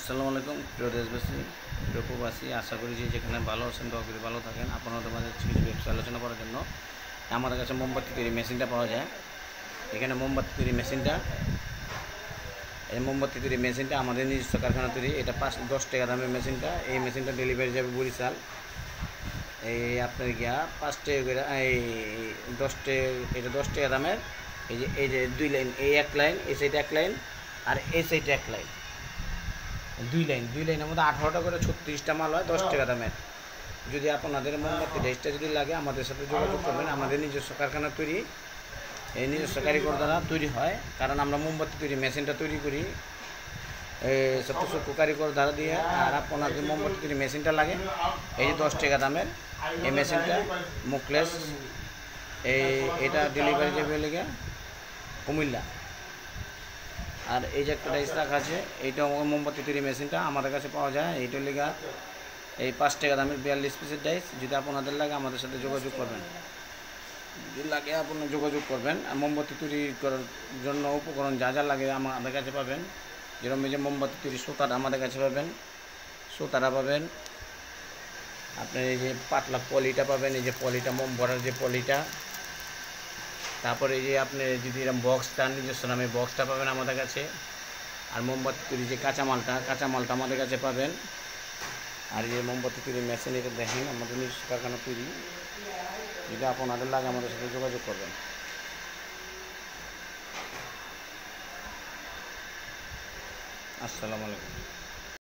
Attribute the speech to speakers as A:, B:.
A: আসসালামু আলাইকুম প্রিয় দেশবাসী, প্রিয় প্রবাসী। আশা করি যে যেখানে ভালো আছেন দোয়া করি ভালো থাকেন। আপনাদের মাঝে কিছু ব্যবসা আলোচনা করার জন্য আমাদের কাছে মোমবাতি তৈরি মেশিনটা পাওয়া যায়। এখানে মোমবাতি তৈরি মেশিনটা আমাদের নিজস্ব কারখানা তৈরি। এটা 10 টাকা দামের মেশিনটা। এই মেশিনটা ডেলিভারি যাবে বরিশাল। এই আপনার গিয়া 5 টাকা করে, এই 10 টাকা, এটা 10 টাকা দামের। এই যে 2 লাইন, এই এক লাইন, এই সাইডে এক লাইন, আর এই সাইডে এক লাইন, দুই লাইনের মধ্যে 18টা করে 36টা মাল হয় 10 টাকা দামের। যদি আপনাদের মোমবাতি ডেসটা যদি লাগে আমাদের সাথে যোগাযোগ করবেন। আমাদের নিজস্ব কারখানা তৈরি, এই নিজস্ব কারিগর দ্বারা তৈরি হয়। কারণ আমরা মোমবাতি তৈরি মেশিনটা তৈরি করি সবচেয়ে কারিগর দ্বারা দিয়ে। আর আপনাদের মোমবাতি তৈরি মেশিনটা লাগে, এই যে 10 টাকা দামের এই মেশিনটা মুকলেস। এটা ডেলিভারি যাবে লেগে কুমিল্লা। আর এই যে একটা স্টক আছে, এইটা মোমবাতি তৈরি মেশিনটা আমাদের কাছে পাওয়া যায়। এইটার লেগা এই 5 টাকা দামের 42 পিসের ডাইস। যদি আপনাদের লাগে আমাদের সাথে যোগাযোগ করবেন। যদি লাগে আপনারা যোগাযোগ করবেন। মোমবাতি তৈরি করার জন্য উপকরণ যা যা লাগে আমাদের কাছে পাবেন। যেরকম এই যে মোমবাতি তৈরি সুতাটা আমাদের কাছে পাবেন, সুতারা পাবেন। আপনার এই যে পাতলা পলিটা পাবেন, এই যে পলিটা মোম ভরার যে পলিটা। তারপরে এই যে আপনি যদি এরকম বক্স চান নিজস্ব নামে বক্সটা পাবেন আমাদের কাছে। আর মোমবাতি তৈরি যে কাঁচামালটা আমাদের কাছে পাবেন। আর এই মোমবাতি তৈরি মেশিন, এটা দেখেন আমাদের নিজস্ব কারখানা তৈরি। যদি আপনাদের লাগে আমাদের সাথে যোগাযোগ করবেন। আসসালামু আলাইকুম।